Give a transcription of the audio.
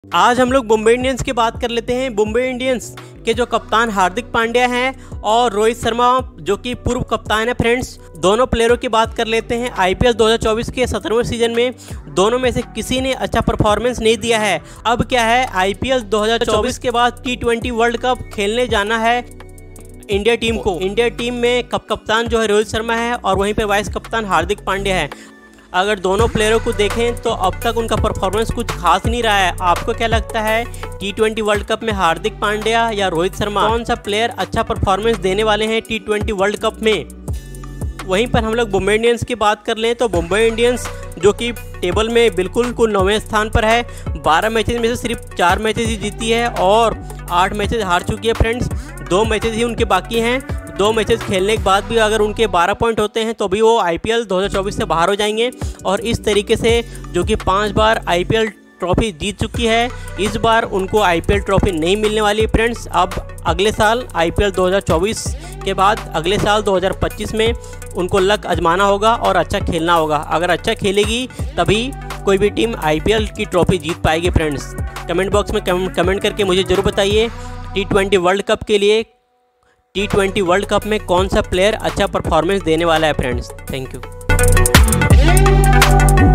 आज हम लोग मुंबई इंडियंस की बात कर लेते हैं। मुंबई इंडियंस के जो कप्तान हार्दिक पांड्या हैं और रोहित शर्मा जो कि पूर्व कप्तान है फ्रेंड्स, दोनों प्लेयरों की बात कर लेते हैं। आईपीएल 2024 के 17वें सीजन में दोनों में से किसी ने अच्छा परफॉर्मेंस नहीं दिया है। अब क्या है, आईपीएल 2024 के बाद T20 वर्ल्ड कप खेलने जाना है इंडिया टीम को। इंडिया टीम में कप्तान जो है रोहित शर्मा है और वहीं पर वाइस कप्तान हार्दिक पांड्या है। अगर दोनों प्लेयरों को देखें तो अब तक उनका परफॉर्मेंस कुछ खास नहीं रहा है। आपको क्या लगता है, T20 वर्ल्ड कप में हार्दिक पांड्या या रोहित शर्मा, कौन सा प्लेयर अच्छा परफॉर्मेंस देने वाले हैं T20 वर्ल्ड कप में? वहीं पर हम लोग मुंबई इंडियंस की बात कर लें तो मुंबई इंडियंस जो कि टेबल में बिल्कुल 9वें स्थान पर है। 12 मैचेस में से सिर्फ 4 मैचेस ही जीती है और 8 मैचेस हार चुकी है फ्रेंड्स। 2 मैचेस ही उनके बाकी हैं। 2 मैचेस खेलने के बाद भी अगर उनके 12 पॉइंट होते हैं तो भी वो आईपीएल 2024 से बाहर हो जाएंगे। और इस तरीके से जो कि 5 बार आईपीएल ट्रॉफी जीत चुकी है, इस बार उनको आईपीएल ट्रॉफी नहीं मिलने वाली फ्रेंड्स। अब अगले साल आईपीएल 2024 के बाद अगले साल 2025 में उनको लक आजमाना होगा और अच्छा खेलना होगा। अगर अच्छा खेलेगी तभी कोई भी टीम आईपीएल की ट्रॉफी जीत पाएगी फ्रेंड्स। कमेंट बॉक्स में कमेंट करके मुझे ज़रूर बताइए T20 वर्ल्ड कप के लिए T20 वर्ल्ड कप में कौन सा प्लेयर अच्छा परफॉर्मेंस देने वाला है फ्रेंड्स। Thank you.